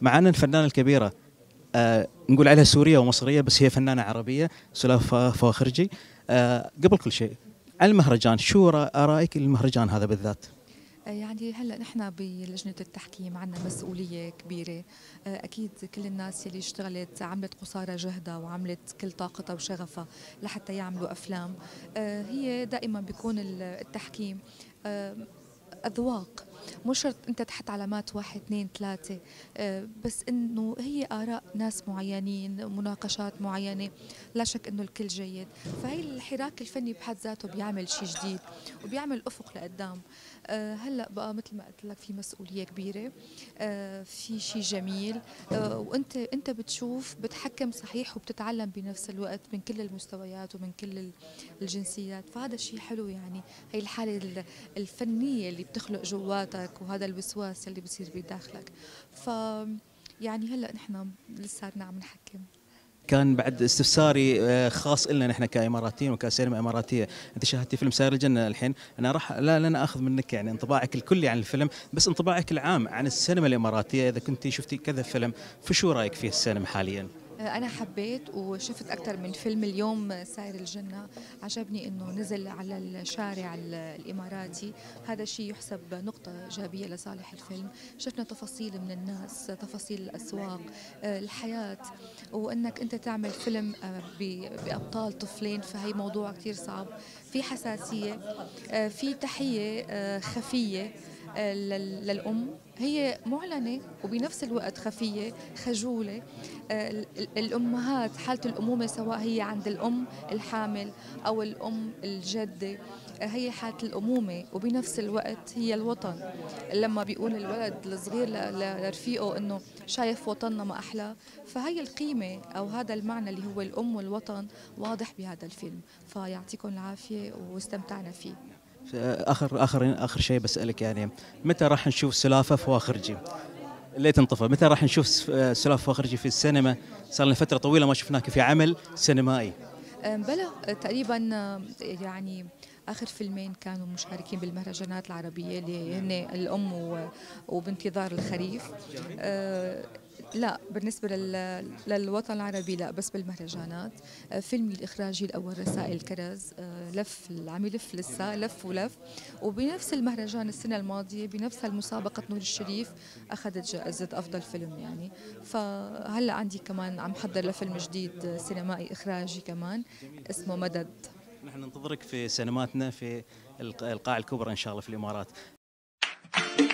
معنا الفنانة الكبيرة، نقول عليها سورية ومصرية بس هي فنانة عربية، سلاف فواخرجي. قبل كل شيء عن المهرجان، شو آرائك المهرجان هذا بالذات؟ يعني هلا نحن بلجنه التحكيم عندنا مسؤوليه كبيره. اكيد كل الناس اللي اشتغلت عملت قصارى جهدها وعملت كل طاقتها وشغفها لحتى يعملوا افلام. هي دائما بيكون التحكيم أذواق. مو شرط أنت تحط علامات واحد اثنين ثلاثة. بس إنه هي آراء ناس معينين، مناقشات معينة. لا شك إنه الكل جيد. فهي الحراك الفني بحد ذاته بيعمل شيء جديد وبيعمل أفق لقدام. هلا بقى مثل ما قلت لك في مسؤولية كبيرة. في شيء جميل. وانت بتشوف بتحكم صحيح وبتتعلم بنفس الوقت من كل المستويات ومن كل الجنسيات، فهذا الشيء حلو يعني. هي الحالة الفنية اللي بتخلق جواتك وهذا الوسواس اللي بصير بداخلك. ف يعني هلا نحن لساتنا عم نحكم. كان بعد استفساري خاص لنا نحن كاماراتيين وكسينما اماراتيه. انت شاهدتي فيلم سائر الجنه الحين، انا راح لا لنا اخذ منك يعني انطباعك الكلي عن الفيلم، بس انطباعك العام عن السينما الاماراتيه، اذا كنتي شفتي كذا فيلم، فشو رايك في السينما حاليا؟ أنا حبيت وشفت أكثر من فيلم. اليوم سائر الجنة عجبني إنه نزل على الشارع الإماراتي. هذا الشيء يحسب نقطة إيجابية لصالح الفيلم. شفنا تفاصيل من الناس، تفاصيل الأسواق، الحياة. وإنك أنت تعمل فيلم بأبطال طفلين، فهي موضوع كتير صعب. في حساسية، في تحية خفية للأم، هي معلنة وبنفس الوقت خفية، خجولة. الأمهات، حالة الأمومة سواء هي عند الأم الحامل أو الأم الجدة، هي حالة الأمومة وبنفس الوقت هي الوطن. لما بيقول الولد الصغير لرفيقه إنه شايف وطننا ما أحلى، فهي القيمة أو هذا المعنى اللي هو الأم والوطن واضح بهذا الفيلم. فيعطيكم العافية واستمتعنا فيه. اخر شيء بسالك يعني، متى راح نشوف سلافه فواخرجي اللي تنطفى؟ متى راح نشوف سلافه فواخرجي في السينما؟ صار لنا فتره طويله ما شفناك في عمل سينمائي. بلى تقريبا. يعني آخر فيلمين كانوا مشاركين بالمهرجانات العربية اللي هن الأم وبانتظار الخريف. لا بالنسبة للوطن العربي لا، بس بالمهرجانات. فيلمي الإخراجي الأول رسائل كرز، لف عم يلف لسه لف ولف. وبنفس المهرجان السنة الماضية بنفس المسابقة نور الشريف أخذت جائزة أفضل فيلم يعني. فهلا عندي كمان عم حضر لفيلم جديد سينمائي إخراجي كمان اسمه مدد. نحن ننتظرك في سينماتنا في القاعه الكبرى ان شاء الله في الامارات.